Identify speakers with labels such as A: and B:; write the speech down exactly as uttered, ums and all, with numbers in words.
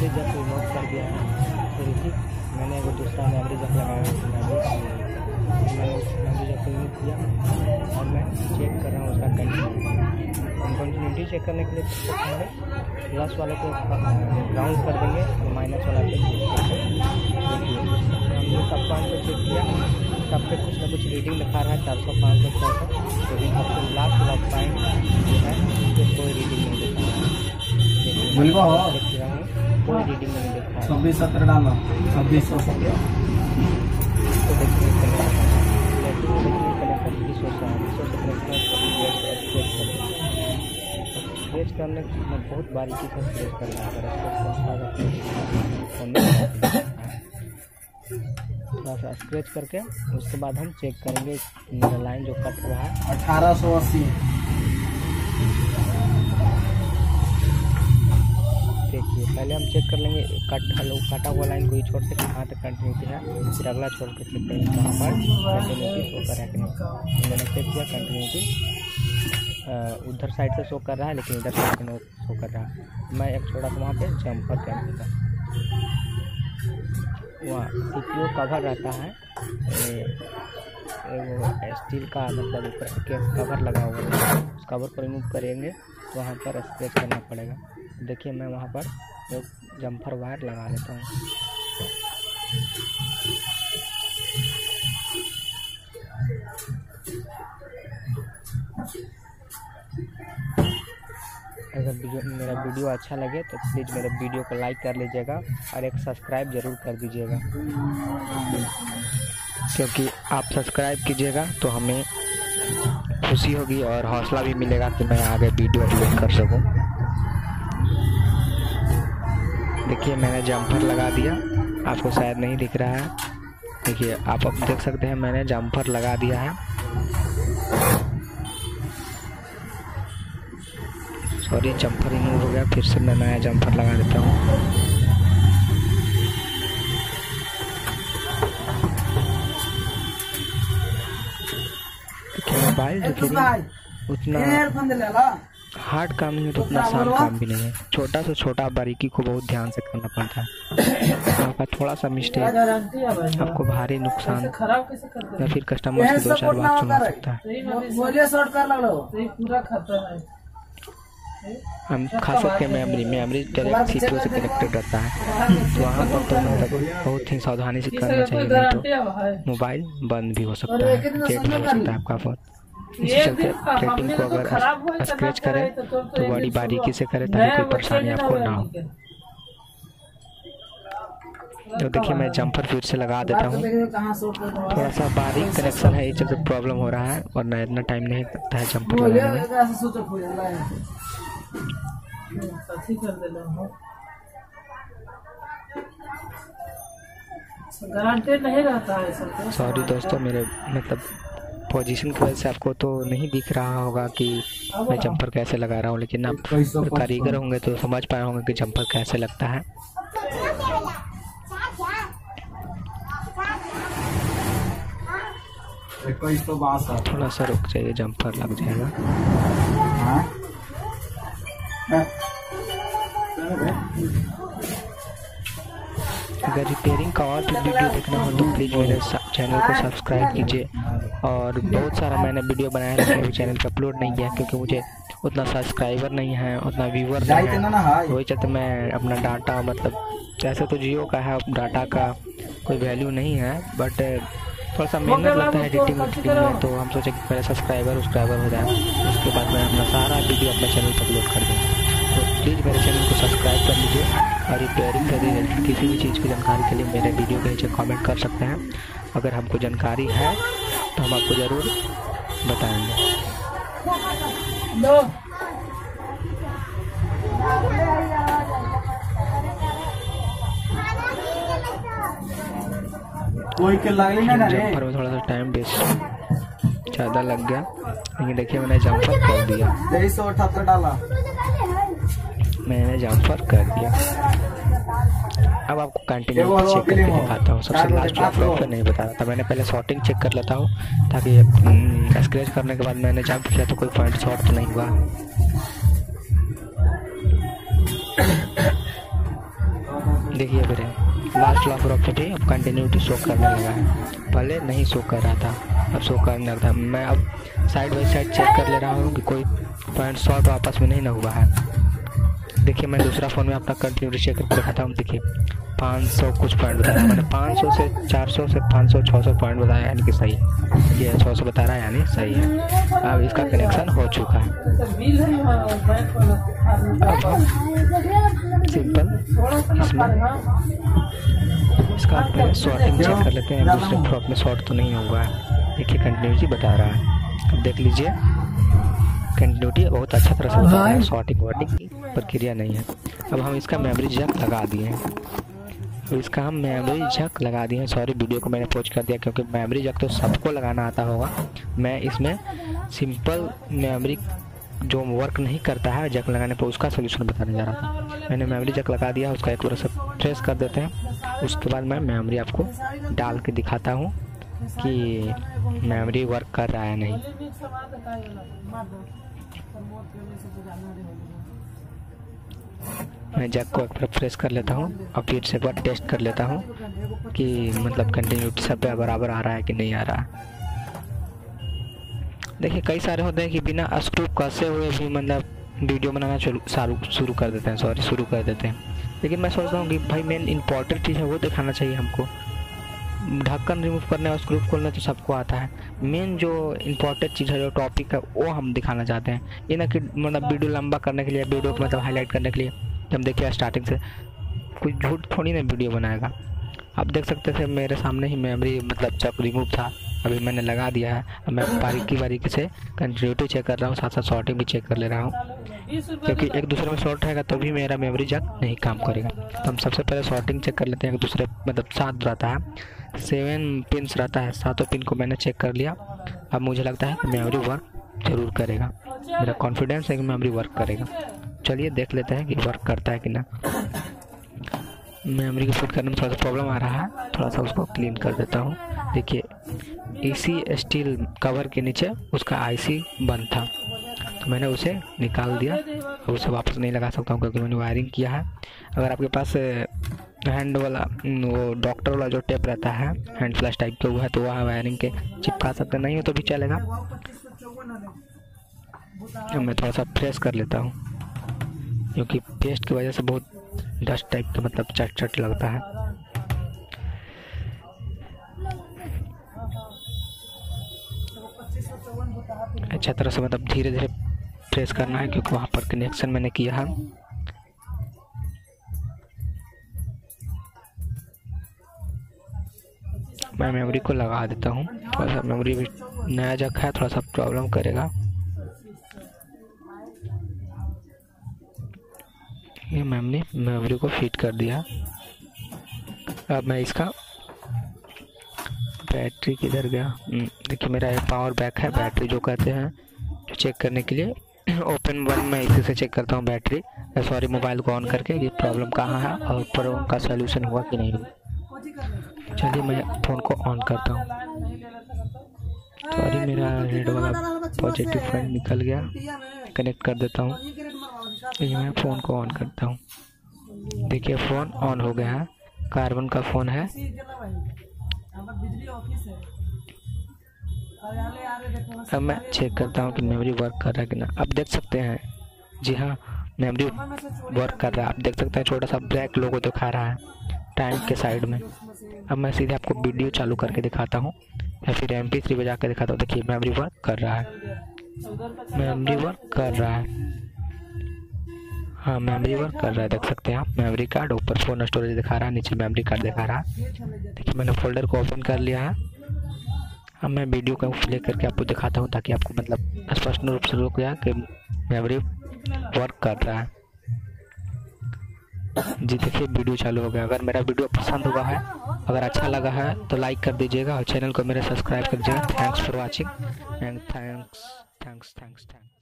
A: Memory Jack remove कर दिया है। फिर ठीक मैंने वो दूसरा मेमोरी जैक लगाया है, मैंने मेमोरी जैक रिमूव किया और मैं चेक कर रहा हूँ उसका कंटिन्यूटी। हम कंटिन्यूटी चेक करने के लिए पहले प्लस वाले को ग्राउंड कर देंगे, माइनस वाला पे देखिए हमने सब पॉइंट को चेक किया, सब पे कुछ ना कुछ रीडिंग दिखा रहा है चार सौ पाँच सौ छः सौ, लेकिन सबसे लास्ट वाला पॉइंट जो है उसको कोई रीडिंग नहीं दिखा रहा है। कोई रीडिंग नहीं दिखा रहा है।
B: छब्बीस सत्रह डालो, छब्बीस सौ सत्रह
A: तो देखिए कनेक्शन बीस सौ स्क्रेच करने में बहुत बारीकी से स्क्रेच करना है। थोड़ा सा स्क्रेच करके उसके बाद हम चेक करेंगे मेरा लाइन जो कट हुआ है
B: अठारह सौ अस्सी।
A: देखिए पहले हम चेक कर लेंगे कट हलो काटा हुआ लाइन को ही छोड़ के कहाँ तक कंटिन्यूटी है, फिर अगला छोड़ के चेक करेंगे कहाँ पर कंटिन्यूटी शो कर रहा है कि नहीं। मैंने चेक किया कंटिन्यूटी उधर साइड से शो कर रहा है, लेकिन इधर साइड से शो कर रहा है। मैं एक छोड़ा था वहाँ पे जम्पर कैंप का, वहाँ सीपीयू कवर रहता है वो स्टील का, मतलब ऊपर के कवर लगा हुआ है, उस कवर को रिमूव करेंगे तो वहाँ पर स्क्रेच करना पड़ेगा। देखिए मैं वहाँ पर एक जम्पर वायर लगा लेता हूँ। अगर वीडियो मेरा वीडियो अच्छा लगे तो प्लीज़ मेरे वीडियो को लाइक कर लीजिएगा और एक सब्सक्राइब ज़रूर कर दीजिएगा, क्योंकि आप सब्सक्राइब कीजिएगा तो हमें खुशी होगी और हौसला भी मिलेगा कि मैं आगे वीडियो अपलोड कर सकूं। देखिए मैंने जम्पर लगा दिया, आपको शायद नहीं दिख रहा है। देखिए आप अब देख सकते हैं मैंने जम्पर लगा दिया है। सॉरी जम्पर रिमूव हो गया, फिर से मैं नया जम्पर लगा देता हूँ। देखिए मोबाइल रिपेयरिंग उतना हार्ड काम नहीं है तो उतना आसान काम भी नहीं है। छोटा से छोटा बारीकी को बहुत ध्यान से करना पड़ता है। आपका थोड़ा सा मिस्टेक आपको भारी नुकसान या फिर कस्टमर से दो चार बार सुना सकता है। हम खास करके मेमोरी मेमोरी डायरेक्ट सीपीयू से कनेक्टेड रहता है, तो वहाँ पर तो मतलब बहुत ही सावधानी से करना चाहिए, नहीं तो मोबाइल बंद भी हो सकता है, डेड भी हो सकता है आपका फ़ोन। इसी चलते रेटिंग को अगर स्क्रैच करें तो बड़ी बारीकी से करें ताकि कोई परेशानी आपको ना हो। तो देखिए मैं जम्पर फिर से लगा देता हूँ। थोड़ा सा बारीक कनेक्शन है, इस चलते प्रॉब्लम हो रहा है, वरना इतना टाइम नहीं लगता है जम्पर लगाने में।
C: गारंटेड नहीं रहता है।
A: सॉरी दोस्तों, मेरे मतलब पोजीशन की वजह से आपको तो नहीं दिख रहा होगा कि मैं जंपर कैसे लगा रहा हूँ, लेकिन आप कारीगर होंगे तो समझ पाए होंगे कि जंपर कैसे लगता है। थोड़ा सा रुक जाइए, जंपर लग जाएगा। अगर रिपेयरिंग का और भी वीडियो देखना हो तो प्लीज़ मेरे चैनल को सब्सक्राइब कीजिए। और बहुत सारा मैंने वीडियो बनाया लेकिन अभी चैनल पे अपलोड नहीं किया क्योंकि मुझे उतना सब्सक्राइबर नहीं है, उतना व्यूवर नहीं है। वही चलते मैं अपना डाटा, मतलब जैसे तो जियो का है, डाटा का कोई वैल्यू नहीं है, बट थोड़ा सा मेहनत लगता है एडिटिंग एडिटिंग में, तो हम सोचे कि पहले सब्सक्राइबर सब्सक्राइबर हो जाए, उसके बाद मैं अपना सारा वीडियो अपने चैनल पर अपलोड कर दूँ। तो प्लीज़ मेरे चैनल को सब्सक्राइब कर लीजिए और रिपेयरिंग से रिलेटेड किसी भी चीज़ की जानकारी के लिए मेरे वीडियो के नीचे कमेंट कर सकते हैं। अगर हमको जानकारी है तो हम आपको ज़रूर बताएंगे।
B: कोई के लग नहीं ना रे,
A: जंपर में थोड़ा सा टाइम वेस्ट ज़्यादा लग गया, लेकिन देखिए मैंने जंपर कर दिया।
B: तेईस सौ अठहत्तर डाला,
A: मैंने जंपर कर दिया। अब आपको कंटिन्यू चेक करके दिखाता हूँ। सबसे लास्ट आप लोग को नहीं बता रहा था, मैंने पहले शॉर्टिंग चेक कर लेता हूँ ताकि स्क्रैच करने के बाद मैंने जंप किया तो कोई पॉइंट शॉर्ट तो नहीं हुआ। देखिए मेरे लास्ट लॉक रॉक पे भी अब कंटिन्यूटी शो करने लगा है। पहले नहीं शो कर रहा था, अब शो करने लगा था। मैं अब साइड बाई साइड चेक कर ले रहा हूँ कि कोई पॉइंट शॉर्ट आपस में नहीं ना हुआ है। देखिए मैं दूसरा फ़ोन में अपना कंटिन्यूटी चेक करके दिखाता हूँ। देखिए पाँच सौ कुछ पॉइंट बताया, मैंने पाँच सौ से चार सौ से पाँच सौ छः सौ पॉइंट बताया, यानी कि सही है। ये छः सौ बता रहा है यानी सही है। अब इसका कनेक्शन हो चुका है। अब हम सिंपल इसमें इसका शॉर्टिंग चेक कर लेते हैं, दूसरे फ्रॉक में शॉर्ट तो नहीं हुआ है। देखिए कंटिन्यूटी बता रहा है। अब देख लीजिए कंटिन्यूटी बहुत अच्छा तरह से बता रहा है, शॉर्टिंग वॉर्टिंग की प्रक्रिया नहीं है। अब हम इसका मेमोरी जैक लगा दिए हैं। तो इसका हम मेमोरी जैक लगा दिए हैं। सॉरी वीडियो को मैंने पोस्ट कर दिया क्योंकि मेमोरी जैक तो सबको लगाना आता होगा। मैं इसमें सिंपल मेमोरी जो वर्क नहीं करता है जैक लगाने पर उसका सोल्यूशन बताने जा रहा था। मैंने मेमोरी जैक लगा दिया, उसका एक बार से प्रेस कर देते हैं। उसके बाद मैं मेमोरी आपको डाल के दिखाता हूँ कि मेमोरी वर्क कर रहा है नहीं। मैं जैक को एक बार प्रेस कर लेता हूँ और फिर से एक बार टेस्ट कर लेता हूँ कि मतलब कंटिन्यूटी सब पे बराबर आ रहा है कि नहीं आ रहा है। देखिए कई सारे होते हैं कि बिना स्क्रू कसे हुए भी मतलब वीडियो बनाना शुरू शुरू कर देते हैं सॉरी शुरू कर देते हैं। लेकिन मैं सोचता हूँ कि भाई मेन इंपॉर्टेंट चीज़ है वो दिखाना चाहिए हमको। ढक्कन रिमूव करना और स्क्रू खोलना तो सबको आता है, मेन जो इम्पोर्टेंट चीज़ है जो टॉपिक है वो हम दिखाना चाहते हैं। ये ना कि मतलब वीडियो लंबा करने के लिए, वीडियो को मतलब हाईलाइट करने के लिए हम देखिए स्टार्टिंग से कोई झूठ थोड़ी ना वीडियो बनाएगा। आप देख सकते थे मेरे सामने ही मेमोरी मतलब जब रिमूव था, अभी मैंने लगा दिया है। अब मैं बारीकी बारीकी से कंटिन्यूटी चेक कर रहा हूँ, साथ साथ शॉर्टिंग भी चेक कर ले रहा हूँ क्योंकि एक दूसरे में शॉर्ट रहेगा तभी तो मेरा मेमोरी जैक नहीं काम करेगा। तो हम सबसे पहले शॉर्टिंग चेक कर लेते हैं। एक दूसरे मतलब सात रहता है, सेवन पिन्स रहता है, सातों पिन को मैंने चेक कर लिया। अब मुझे लगता है कि मेमोरी वर्क जरूर करेगा, मेरा कॉन्फिडेंस है कि मेमोरी वर्क करेगा। चलिए देख लेते हैं कि वर्क करता है कि ना। मेमोरी को फिट करने में थोड़ा सा प्रॉब्लम आ रहा है, थोड़ा सा उसको क्लीन कर देता हूँ। देखिए इसी स्टील कवर के नीचे उसका आईसी बंद था तो मैंने उसे निकाल दिया और उसे वापस नहीं लगा सकता हूँ क्योंकि मैंने वायरिंग किया है। अगर आपके पास हैंड वाला वो डॉक्टर वाला जो टेप रहता है हैंड फ्लैश टाइप का वो है तो वह वायरिंग के चिपका सकते, नहीं हो तो भी चलेगा। मैं थोड़ा सा प्रेस कर लेता हूँ क्योंकि पेस्ट की वजह से बहुत डस्ट टाइप का मतलब चट चट लगता है। अच्छा तरह से मतलब धीरे धीरे प्रेस करना है क्योंकि वहाँ पर कनेक्शन मैंने किया है। मैं मेमोरी को लगा देता हूँ, थोड़ा सा मेमोरी भी नया जगह है, थोड़ा सा प्रॉब्लम करेगा। ये मैंने मेमोरी को फिट कर दिया। अब मैं इसका बैटरी किधर गया, देखिए मेरा ये पावर बैंक है, बैटरी जो कहते हैं जो चेक करने के लिए ओपन वन में इसी से चेक करता हूँ बैटरी सॉरी मोबाइल को ऑन करके ये प्रॉब्लम कहाँ है और प्रॉब्लम का सलूशन हुआ कि नहीं हुआ। चलिए मैं फ़ोन को ऑन करता हूँ। सॉरी मेरा रेड वाला पॉजिटिव पॉइंट निकल गया, कनेक्ट कर देता हूँ। ये मैं फ़ोन को ऑन करता हूँ। देखिए फ़ोन ऑन हो गया है, कार्बन का फ़ोन है। अब मैं चेक करता हूँ कि मेमोरी वर्क कर रहा है कि ना। अब देख सकते हैं, जी हाँ मेमोरी वर्क कर रहा है। आप देख सकते हैं छोटा सा ब्लैक लोगो दिखा रहा है टैंक के साइड में। अब मैं सीधे आपको वीडियो चालू करके दिखाता हूँ या फिर एम पी थ्री बजा के दिखाता हूँ। देखिए मेमोरी वर्क कर रहा है, मेमोरी वर्क कर रहा है, हाँ मेमोरी वर्क कर रहा है। देख सकते हैं आप मेमोरी कार्ड ऊपर फोन स्टोरेज दिखा रहा है, नीचे मेमोरी कार्ड दिखा रहा है। देखिए मैंने फोल्डर को ओपन कर लिया है। अब मैं वीडियो का प्ले करके आपको दिखाता हूँ ताकि आपको मतलब स्पष्ट रूप से रुक जाए कि मेमोरी वर्क कर रहा है। जी देखिए वीडियो चालू हो गया। अगर मेरा वीडियो पसंद हुआ है, अगर अच्छा लगा है तो लाइक कर दीजिएगा और चैनल को मेरे सब्सक्राइब कर दीजिएगा। Thanks for watching and thanks thanks thanks thanks